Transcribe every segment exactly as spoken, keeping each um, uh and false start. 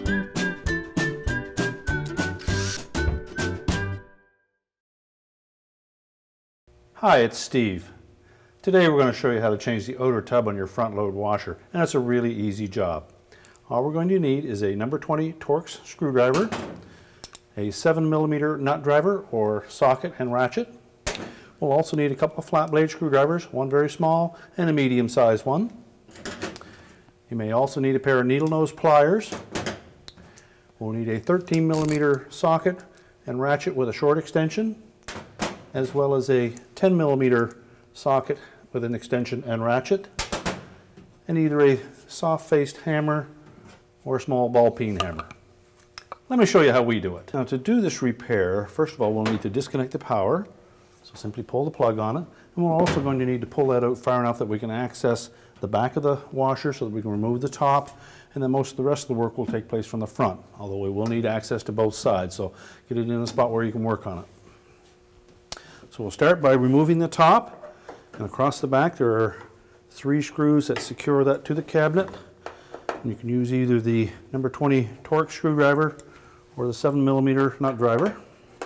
Hi, it's Steve. Today we're going to show you how to change the outer tub on your front load washer, and it's a really easy job. All we're going to need is a number twenty Torx screwdriver, a seven millimeter nut driver or socket and ratchet. We'll also need a couple of flat blade screwdrivers, one very small and a medium sized one. You may also need a pair of needle nose pliers. We'll need a thirteen millimeter socket and ratchet with a short extension, as well as a ten millimeter socket with an extension and ratchet, and either a soft-faced hammer or a small ball peen hammer. Let me show you how we do it. Now, to do this repair, first of all, we'll need to disconnect the power. So simply pull the plug on it, and we're also going to need to pull that out far enough that we can access the back of the washer so that we can remove the top, and then most of the rest of the work will take place from the front, although we will need access to both sides, so get it in a spot where you can work on it. So we'll start by removing the top, and across the back there are three screws that secure that to the cabinet. And you can use either the number twenty Torx screwdriver or the seven millimeter nut driver.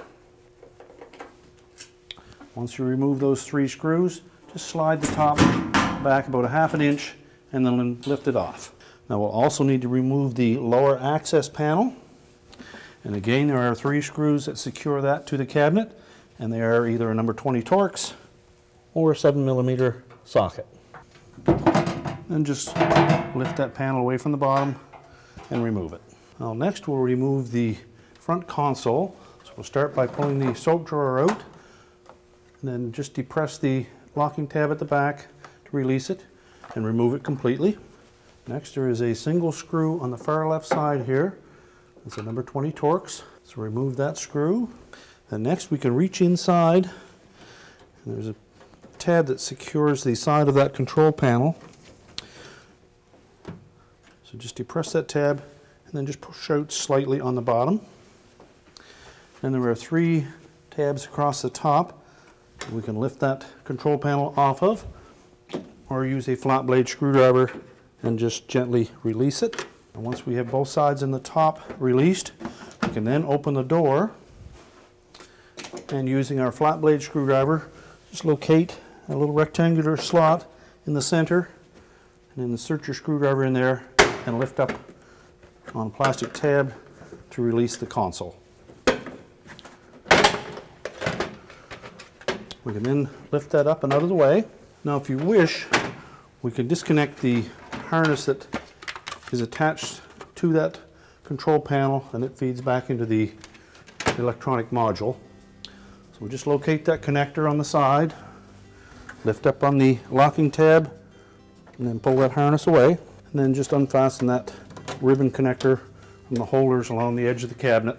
Once you remove those three screws, just slide the top back about a half an inch and then lift it off. Now we'll also need to remove the lower access panel. And again, there are three screws that secure that to the cabinet, and they are either a number twenty Torx or a seven millimeter socket. And just lift that panel away from the bottom and remove it. Now next we'll remove the front console. So we'll start by pulling the soap drawer out, and then just depress the locking tab at the back to release it and remove it completely. Next, there is a single screw on the far left side here. It's a number twenty Torx. So remove that screw. And next we can reach inside, and there's a tab that secures the side of that control panel. So just depress that tab and then just push out slightly on the bottom. And there are three tabs across the top that we can lift that control panel off of, or use a flat blade screwdriver and just gently release it. And once we have both sides in the top released, we can then open the door, and using our flat blade screwdriver, just locate a little rectangular slot in the center, and then insert your screwdriver in there and lift up on a plastic tab to release the console. We can then lift that up and out of the way. Now if you wish, we can disconnect the harness that is attached to that control panel, and it feeds back into the electronic module. So we'll just locate that connector on the side, lift up on the locking tab, and then pull that harness away, and then just unfasten that ribbon connector from the holders along the edge of the cabinet.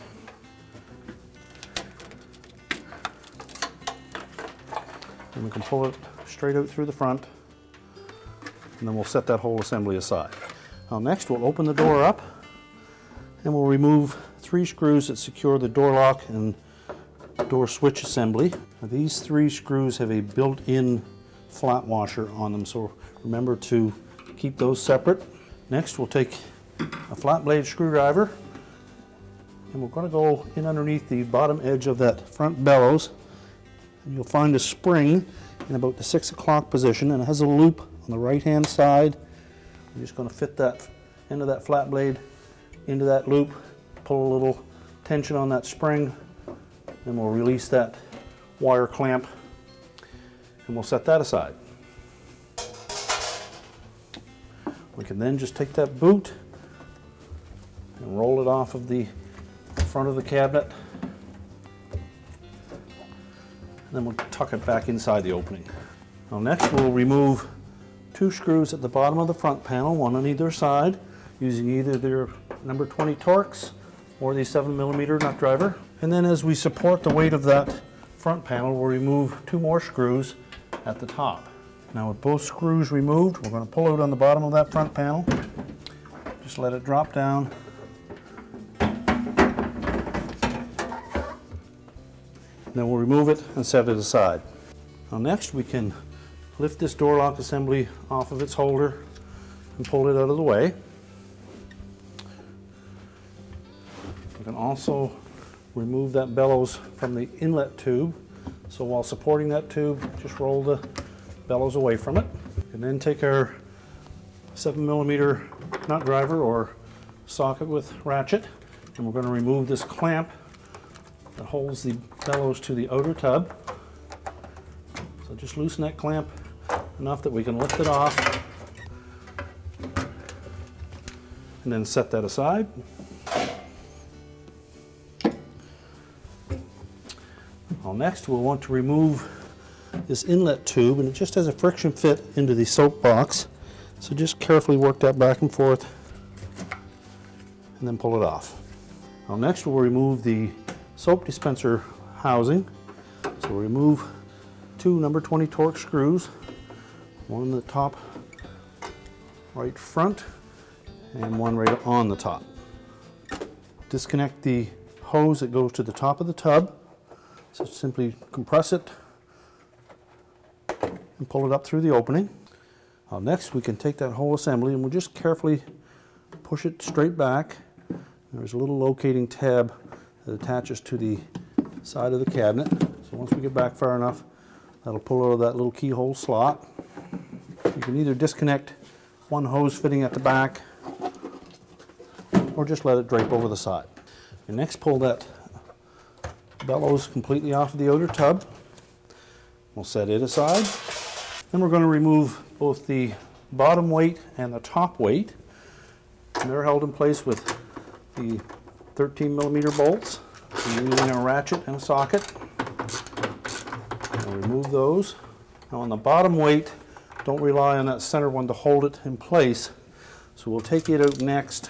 And we can pull it straight out through the front, and then we'll set that whole assembly aside. Now next we'll open the door up, and we'll remove three screws that secure the door lock and door switch assembly. Now these three screws have a built-in flat washer on them, so remember to keep those separate. Next we'll take a flat blade screwdriver, and we're going to go in underneath the bottom edge of that front bellows, and you'll find a spring in about the six o'clock position, and it has a loop on the right hand side. We're just going to fit that end of that flat blade into that loop, pull a little tension on that spring, then we'll release that wire clamp, and we'll set that aside. We can then just take that boot and roll it off of the front of the cabinet, and then we'll tuck it back inside the opening. Now next we'll remove two screws at the bottom of the front panel, one on either side, using either their number twenty Torx or the seven millimeter nut driver. And then as we support the weight of that front panel, we'll remove two more screws at the top. Now with both screws removed, we're going to pull out on the bottom of that front panel. Just let it drop down. Then we'll remove it and set it aside. Now next we can lift this door lock assembly off of its holder and pull it out of the way. We can also remove that bellows from the inlet tube. So while supporting that tube, just roll the bellows away from it. And then take our seven millimeter nut driver or socket with ratchet, and we're going to remove this clamp that holds the bellows to the outer tub. So just loosen that clamp enough that we can lift it off, and then set that aside. Well, next we'll want to remove this inlet tube, and it just has a friction fit into the soap box. So just carefully work that back and forth and then pull it off. Now next we'll remove the soap dispenser housing. So we'll remove two number twenty Torx screws, one in the top right front and one right on the top. Disconnect the hose that goes to the top of the tub. So simply compress it and pull it up through the opening. Now next we can take that whole assembly and we'll just carefully push it straight back. There's a little locating tab that attaches to the side of the cabinet. So once we get back far enough, that'll pull out of that little keyhole slot. You can either disconnect one hose fitting at the back or just let it drape over the side. And next pull that bellows completely off of the outer tub. We'll set it aside. Then we're going to remove both the bottom weight and the top weight. And they're held in place with the thirteen millimeter bolts. We're using a ratchet and a socket. We'll remove those. Now on the bottom weight, don't rely on that center one to hold it in place. So we'll take it out next.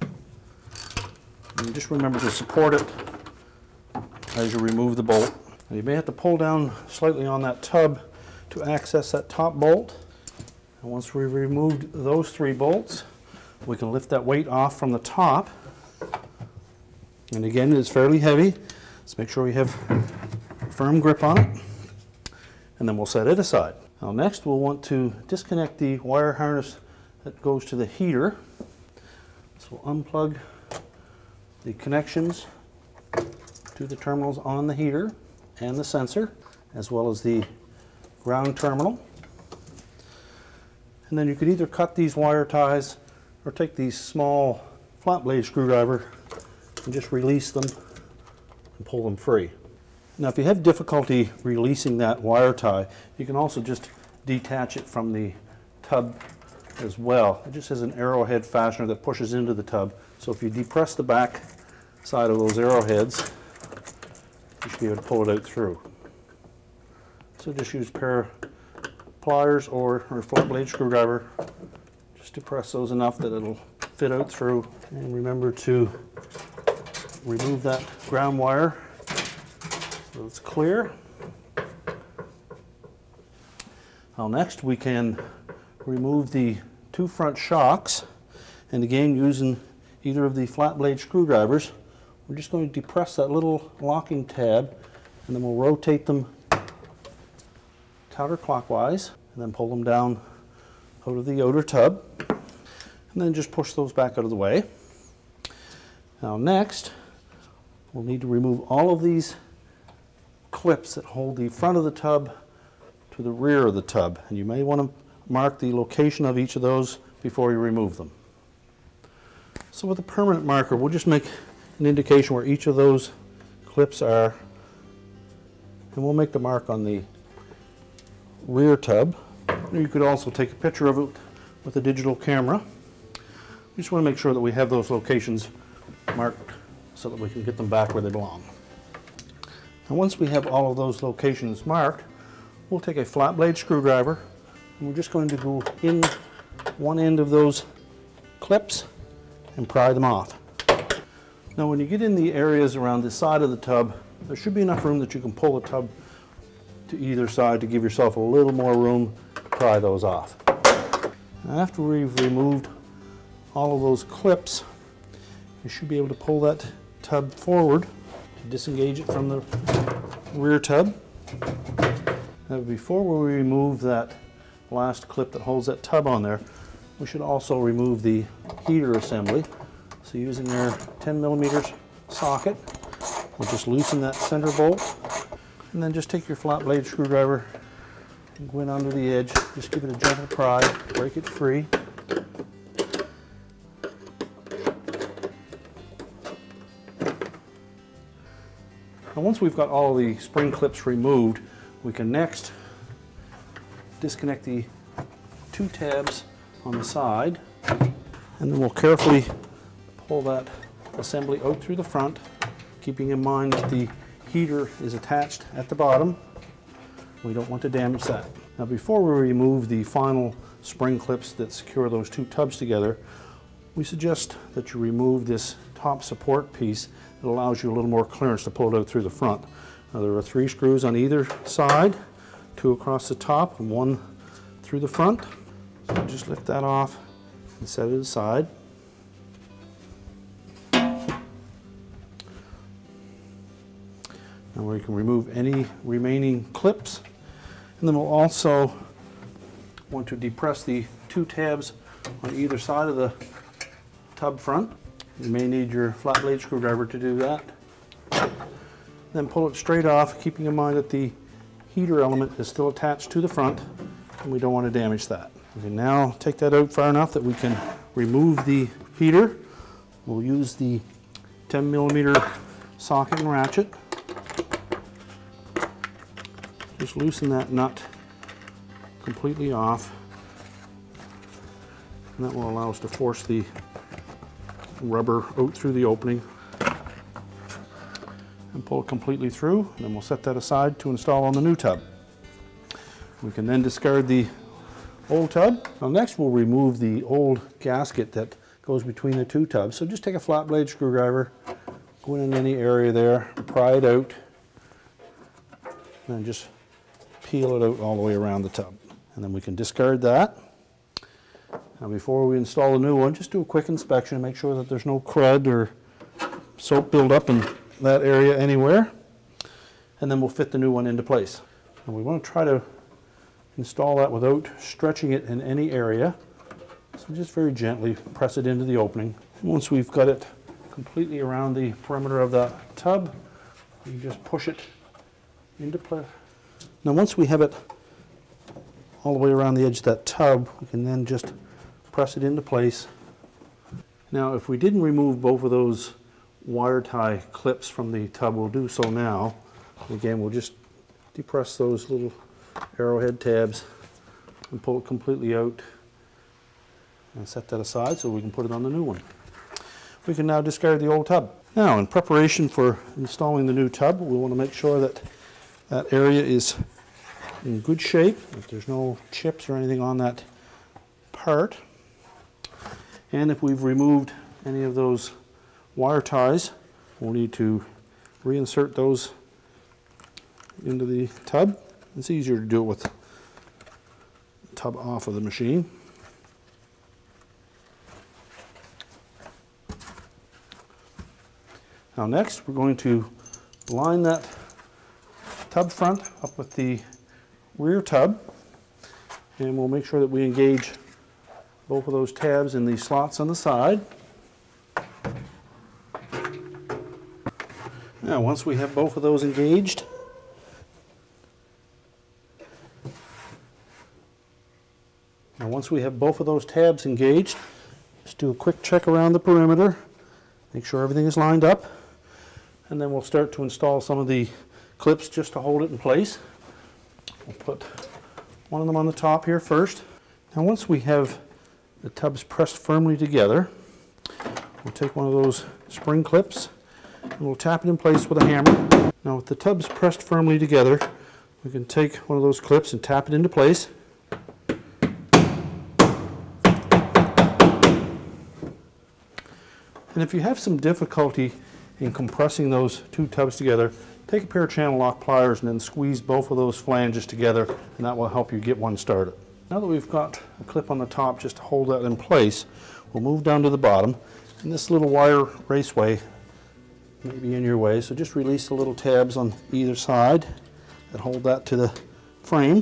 And just remember to support it as you remove the bolt. Now you may have to pull down slightly on that tub to access that top bolt. And once we've removed those three bolts, we can lift that weight off from the top. And again, it's fairly heavy. Let's make sure we have a firm grip on it. And then we'll set it aside. Now next we'll want to disconnect the wire harness that goes to the heater. So we'll unplug the connections to the terminals on the heater and the sensor, as well as the ground terminal. And then you could either cut these wire ties or take these small flat blade screwdriver and just release them and pull them free. Now if you have difficulty releasing that wire tie, you can also just detach it from the tub as well. It just has an arrowhead fastener that pushes into the tub. So if you depress the back side of those arrowheads, you should be able to pull it out through. So just use a pair of pliers or, or a flat blade screwdriver just to press those enough that it'll fit out through. And remember to remove that ground wire so it's clear. Now next we can remove the two front shocks, and again using either of the flat blade screwdrivers, we're just going to depress that little locking tab, and then we'll rotate them counterclockwise and then pull them down out of the outer tub, and then just push those back out of the way. Now next we'll need to remove all of these clips that hold the front of the tub to the rear of the tub, and you may want to mark the location of each of those before you remove them. So with a permanent marker, we'll just make an indication where each of those clips are, and we'll make the mark on the rear tub. You could also take a picture of it with a digital camera. We just want to make sure that we have those locations marked so that we can get them back where they belong. And once we have all of those locations marked, we'll take a flat blade screwdriver and we're just going to go in one end of those clips and pry them off. Now when you get in the areas around the side of the tub, there should be enough room that you can pull the tub to either side to give yourself a little more room to pry those off. Now after we've removed all of those clips, you should be able to pull that tub forward to disengage it from the rear tub. Now before we remove that last clip that holds that tub on there, we should also remove the heater assembly. So using our ten millimeter socket. We'll just loosen that center bolt, and then just take your flat blade screwdriver and go in under the edge. Just give it a gentle pry, break it free. Now once we've got all the spring clips removed, we can next disconnect the two tabs on the side, and then we'll carefully pull that assembly out through the front, keeping in mind that the heater is attached at the bottom. We don't want to damage that. Now before we remove the final spring clips that secure those two tubs together, we suggest that you remove this top support piece that allows you a little more clearance to pull it out through the front. Now there are three screws on either side, two across the top and one through the front. So just lift that off and set it aside. Now we can remove any remaining clips, and then we'll also want to depress the two tabs on either side of the tub front. You may need your flat blade screwdriver to do that. Then pull it straight off, keeping in mind that the heater element is still attached to the front, and we don't want to damage that. We can now take that out far enough that we can remove the heater. We'll use the ten millimeter socket and ratchet. Just loosen that nut completely off, and that will allow us to force the rubber out through the opening and pull it completely through, and then we'll set that aside to install on the new tub. We can then discard the old tub. Now next we'll remove the old gasket that goes between the two tubs. So just take a flat blade screwdriver, go in any area there, pry it out, and then just peel it out all the way around the tub. And then we can discard that. Now before we install a new one, just do a quick inspection and make sure that there's no crud or soap buildup in that area anywhere. And then we'll fit the new one into place. And we want to try to install that without stretching it in any area. So just very gently press it into the opening. And once we've got it completely around the perimeter of the tub, you just push it into place. Now once we have it all the way around the edge of that tub, we can then just press it into place. Now if we didn't remove both of those wire tie clips from the tub, we'll do so now. Again, we'll just depress those little arrowhead tabs and pull it completely out and set that aside so we can put it on the new one. We can now discard the old tub. Now in preparation for installing the new tub, we want to make sure that that area is in good shape, that there's no chips or anything on that part. And if we've removed any of those wire ties, we'll need to reinsert those into the tub. It's easier to do it with the tub off of the machine. Now next we're going to line that tub front up with the rear tub, and we'll make sure that we engage both of those tabs in the slots on the side. Now once we have both of those engaged, now once we have both of those tabs engaged, just do a quick check around the perimeter, make sure everything is lined up, and then we'll start to install some of the clips just to hold it in place. We'll put one of them on the top here first. Now once we have the tubs pressed firmly together, we'll take one of those spring clips and we'll tap it in place with a hammer. Now with the tubs pressed firmly together, we can take one of those clips and tap it into place. And if you have some difficulty in compressing those two tubs together, take a pair of channel lock pliers and then squeeze both of those flanges together, and that will help you get one started. Now that we've got a clip on the top just to hold that in place, we'll move down to the bottom, and this little wire raceway may be in your way, so just release the little tabs on either side that hold that to the frame.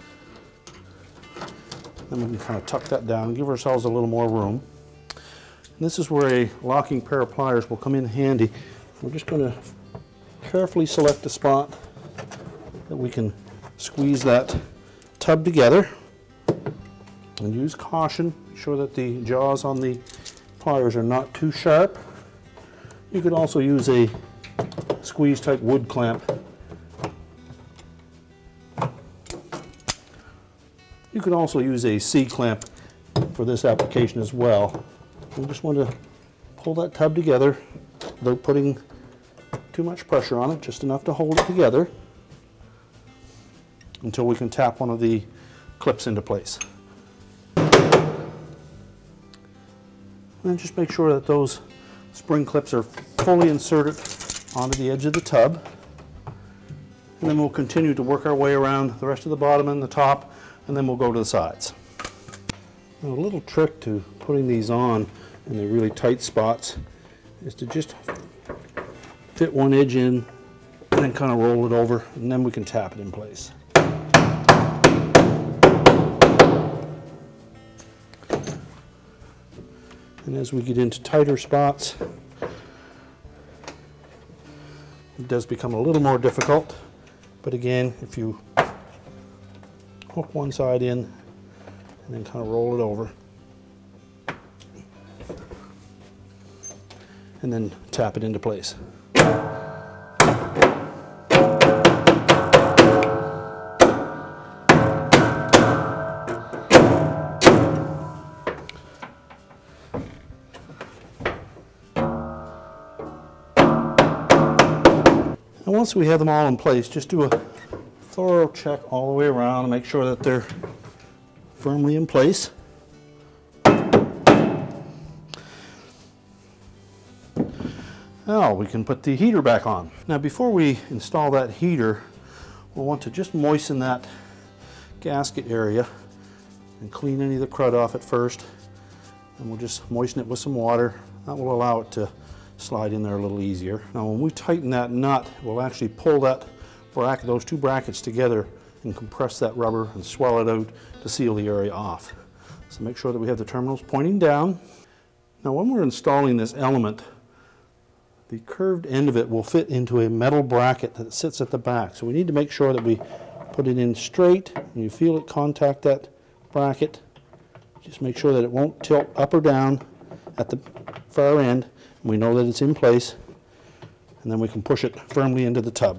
Then we can kind of tuck that down and give ourselves a little more room. And this is where a locking pair of pliers will come in handy. We're just going to carefully select a spot that we can squeeze that tub together, and use caution. Be sure that the jaws on the pliers are not too sharp. You could also use a squeeze type wood clamp. You could also use a C-clamp for this application as well. We just want to pull that tub together without putting too much pressure on it, just enough to hold it together until we can tap one of the clips into place. And just make sure that those spring clips are fully inserted onto the edge of the tub. And then we'll continue to work our way around the rest of the bottom and the top, and then we'll go to the sides. Now, a little trick to putting these on in the really tight spots is to just fit one edge in and then kind of roll it over, and then we can tap it in place. And as we get into tighter spots, it does become a little more difficult. But again, if you hook one side in and then kind of roll it over, and then tap it into place. And once we have them all in place, just do a thorough check all the way around and make sure that they're firmly in place. Now we can put the heater back on. Now before we install that heater, we'll want to just moisten that gasket area and clean any of the crud off at first. And we'll just moisten it with some water. That will allow it to slide in there a little easier. Now when we tighten that nut, we'll actually pull that bracket, those two brackets together, and compress that rubber and swell it out to seal the area off. So make sure that we have the terminals pointing down. Now when we're installing this element, the curved end of it will fit into a metal bracket that sits at the back. So we need to make sure that we put it in straight. When you feel it contact that bracket, just make sure that it won't tilt up or down at the far end. We know that it's in place, and then we can push it firmly into the tub.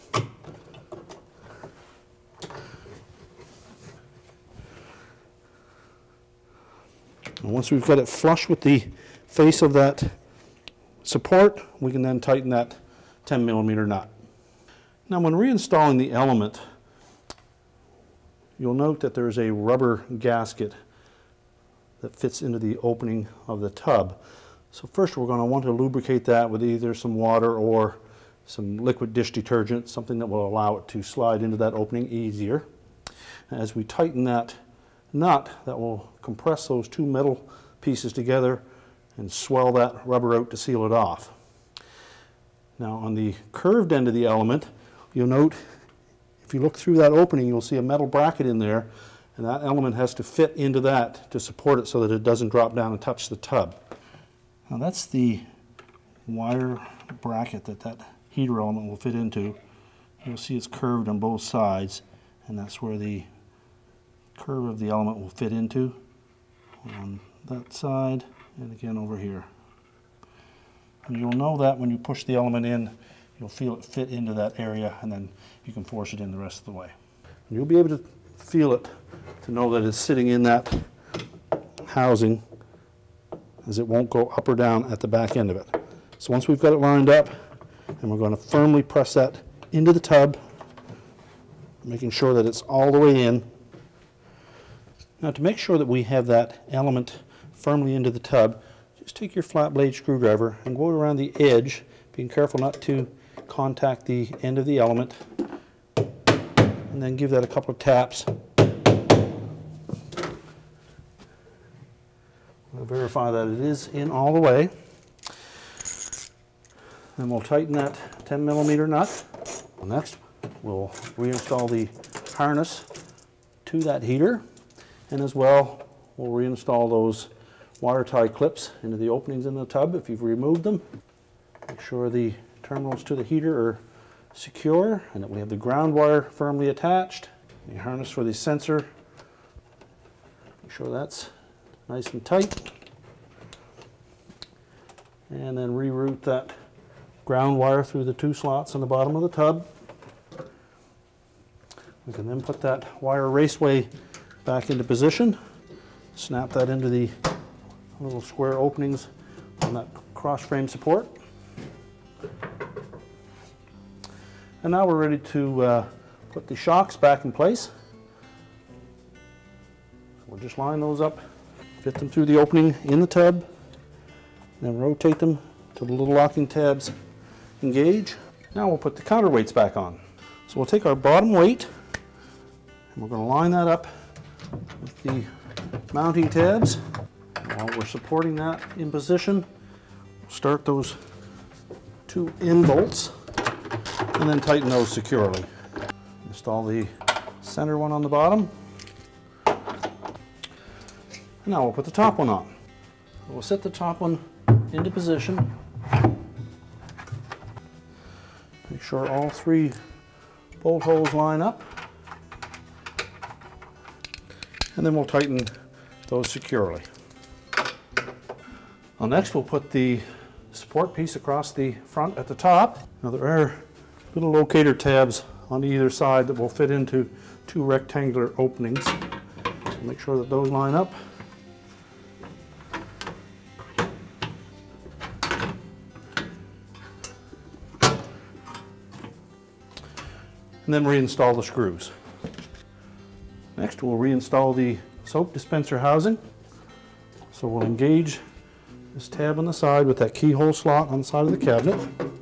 And once we've got it flush with the face of that support, we can then tighten that ten millimeter nut. Now when reinstalling the element, you'll note that there's a rubber gasket that fits into the opening of the tub. So first we're going to want to lubricate that with either some water or some liquid dish detergent, something that will allow it to slide into that opening easier. As we tighten that nut, that will compress those two metal pieces together and swell that rubber out to seal it off. Now on the curved end of the element, you'll note, if you look through that opening, you'll see a metal bracket in there, and that element has to fit into that to support it so that it doesn't drop down and touch the tub. Now that's the wire bracket that that heater element will fit into. You'll see it's curved on both sides, and that's where the curve of the element will fit into, on that side and again over here. And you'll know that when you push the element in, you'll feel it fit into that area, and then you can force it in the rest of the way. And you'll be able to feel it to know that it's sitting in that housing, as it won't go up or down at the back end of it. So once we've got it lined up, and we're going to firmly press that into the tub, making sure that it's all the way in. Now to make sure that we have that element firmly into the tub, just take your flat blade screwdriver and go around the edge, being careful not to contact the end of the element, and then give that a couple of taps. We'll verify that it is in all the way. Then we'll tighten that ten millimeter nut. Next, we'll reinstall the harness to that heater, and as well, we'll reinstall those wire tie clips into the openings in the tub if you've removed them. Make sure the terminals to the heater are secure and that we have the ground wire firmly attached. The harness for the sensor, make sure that's nice and tight. And then reroute that ground wire through the two slots on the bottom of the tub. We can then put that wire raceway back into position. Snap that into the little square openings on that cross frame support. And now we're ready to uh, put the shocks back in place. So we'll just line those up, fit them through the opening in the tub, then rotate them till the little locking tabs engage. Now we'll put the counterweights back on. So we'll take our bottom weight and we're going to line that up with the mounting tabs. While we're supporting that in position, start those two end bolts and then tighten those securely. Install the center one on the bottom. And now we'll put the top one on. We'll set the top one into position. Make sure all three bolt holes line up. And then we'll tighten those securely. Well, next we'll put the support piece across the front at the top. Now there are little locator tabs on either side that will fit into two rectangular openings. So make sure that those line up. And then reinstall the screws. Next we'll reinstall the soap dispenser housing. So we'll engage this tab on the side with that keyhole slot on the side of the cabinet.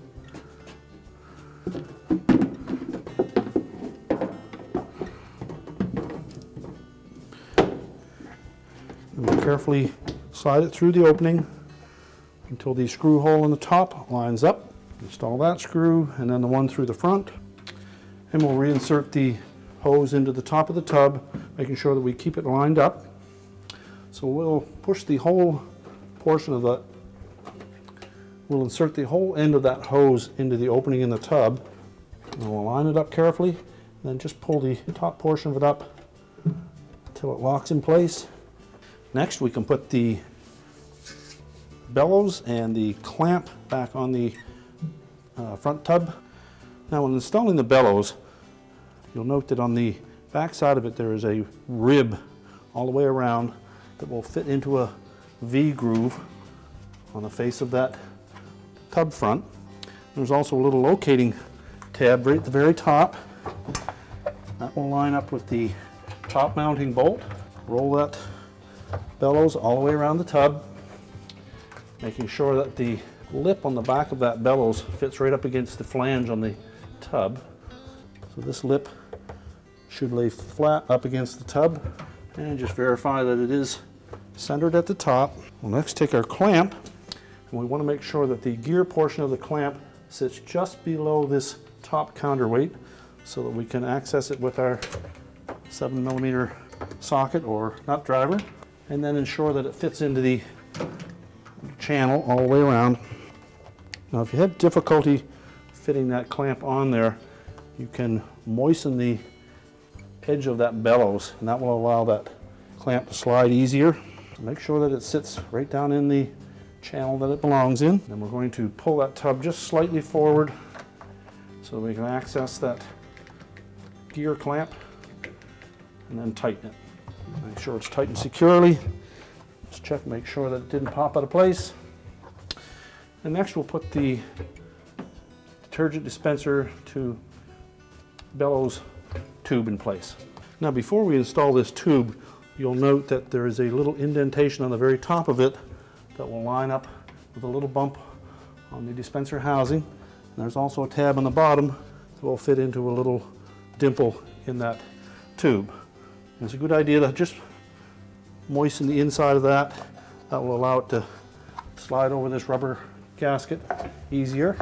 And we'll carefully slide it through the opening until the screw hole in the top lines up. Install that screw and then the one through the front. And we'll reinsert the hose into the top of the tub, making sure that we keep it lined up. So we'll push the whole portion of the, we'll insert the whole end of that hose into the opening in the tub. And we'll line it up carefully, and then just pull the top portion of it up until it locks in place. Next we can put the bellows and the clamp back on the uh, front tub. Now when installing the bellows, you'll note that on the back side of it there is a rib all the way around that will fit into a V groove on the face of that tub front. There's also a little locating tab right at the very top. That will line up with the top mounting bolt. Roll that bellows all the way around the tub, making sure that the lip on the back of that bellows fits right up against the flange on the tub. So this lip should lay flat up against the tub, and just verify that it is centered at the top. We'll next take our clamp, and we want to make sure that the gear portion of the clamp sits just below this top counterweight so that we can access it with our seven millimeter socket or nut driver, and then ensure that it fits into the channel all the way around. Now if you have difficulty fitting that clamp on there, you can moisten the edge of that bellows, and that will allow that clamp to slide easier. Make sure that it sits right down in the channel that it belongs in. Then we're going to pull that tub just slightly forward so we can access that gear clamp and then tighten it. Make sure it's tightened securely. Just check, make sure that it didn't pop out of place. And next we'll put the detergent dispenser to bellows tube in place. Now before we install this tube, you'll note that there is a little indentation on the very top of it that will line up with a little bump on the dispenser housing. And there's also a tab on the bottom that will fit into a little dimple in that tube. And it's a good idea to just moisten the inside of that. That will allow it to slide over this rubber gasket easier.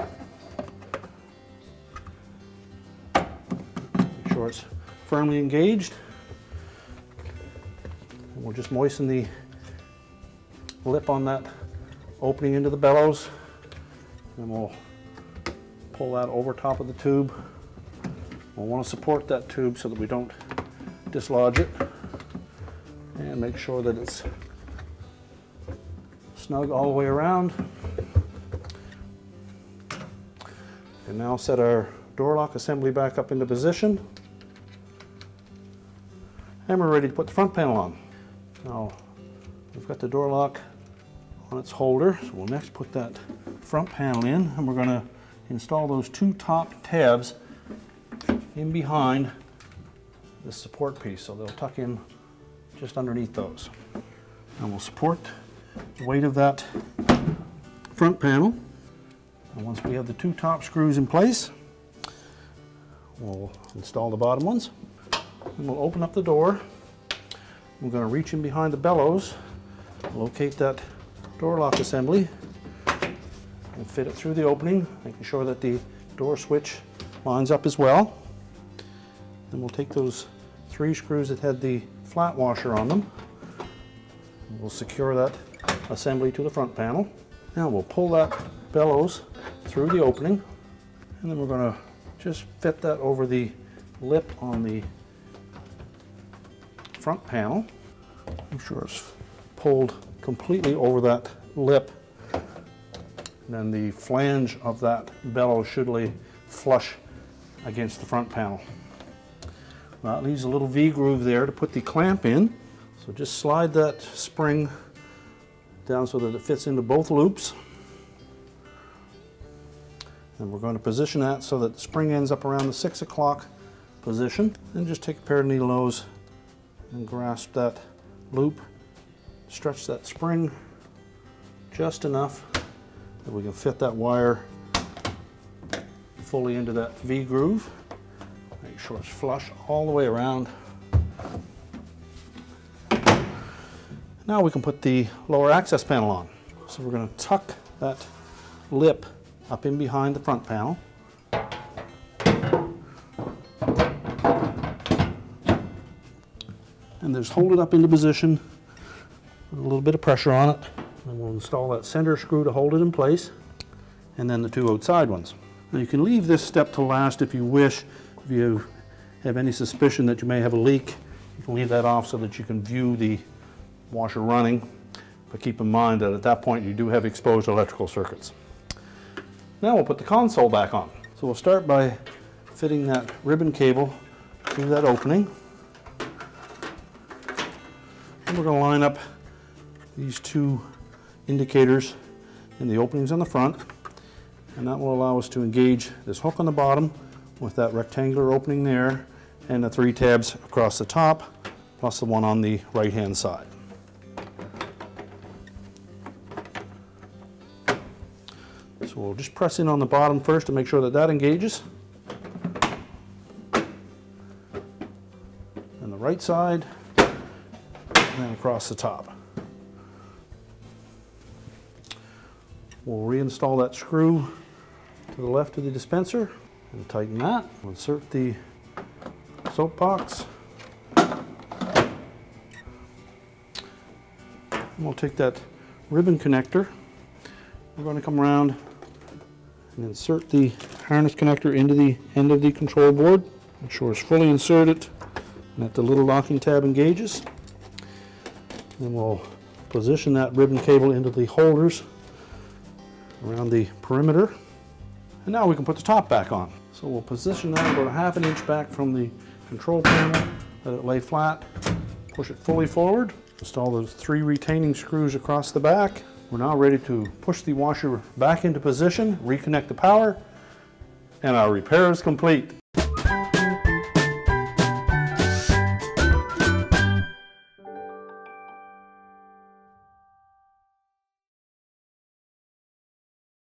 Make sure it's firmly engaged. And we'll just moisten the lip on that opening into the bellows. And we'll pull that over top of the tube. We'll want to support that tube so that we don't dislodge it. And make sure that it's snug all the way around. And now set our door lock assembly back up into position. And we're ready to put the front panel on. Now, we've got the door lock on its holder, so we'll next put that front panel in, and we're going to install those two top tabs in behind the support piece, so they'll tuck in just underneath those. And we'll support the weight of that front panel. And once we have the two top screws in place, we'll install the bottom ones. And we'll open up the door. We're going to reach in behind the bellows, locate that door lock assembly, and fit it through the opening, making sure that the door switch lines up as well. Then we'll take those three screws that had the flat washer on them. We'll secure that assembly to the front panel. Now we'll pull that bellows through the opening, and then we're going to just fit that over the lip on the front panel. Make sure it's pulled completely over that lip. And then the flange of that bellows should lay flush against the front panel. That leaves a little V-groove there to put the clamp in. So just slide that spring down so that it fits into both loops. And we're going to position that so that the spring ends up around the six o'clock position. And just take a pair of needle nose and grasp that loop. Stretch that spring just enough that we can fit that wire fully into that V-groove. Make sure it's flush all the way around. Now we can put the lower access panel on. So we're going to tuck that lip up in behind the front panel. And just hold it up into position with a little bit of pressure on it. And we'll install that center screw to hold it in place, and then the two outside ones. Now you can leave this step to last if you wish. If you have any suspicion that you may have a leak, you can leave that off so that you can view the washer running. But keep in mind that at that point you do have exposed electrical circuits. Now we'll put the console back on. So we'll start by fitting that ribbon cable through that opening. And we're going to line up these two indicators in the openings on the front, and that will allow us to engage this hook on the bottom with that rectangular opening there and the three tabs across the top plus the one on the right hand side. So we'll just press in on the bottom first to make sure that that engages, and the right side, and then across the top. We'll reinstall that screw to the left of the dispenser and tighten that. We'll insert the soap box. And we'll take that ribbon connector. We're going to come around and insert the harness connector into the end of the control board. Make sure it's fully inserted and that the little locking tab engages. Then we'll position that ribbon cable into the holders around the perimeter. And now we can put the top back on. So we'll position that about a half an inch back from the control panel, let it lay flat, push it fully forward, install those three retaining screws across the back. We're now ready to push the washer back into position, reconnect the power, and our repair is complete.